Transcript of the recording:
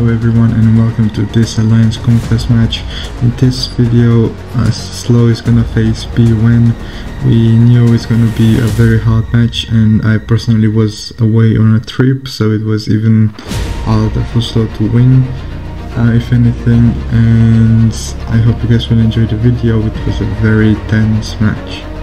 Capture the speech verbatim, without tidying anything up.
everyone, and welcome to this Alliance Conquest match. In this video, uh, S L O is gonna face BuN. We knew it's gonna be a very hard match, and I personally was away on a trip, so it was even harder for S L O to win, uh, if anything. And I hope you guys will enjoy the video. It was a very tense match.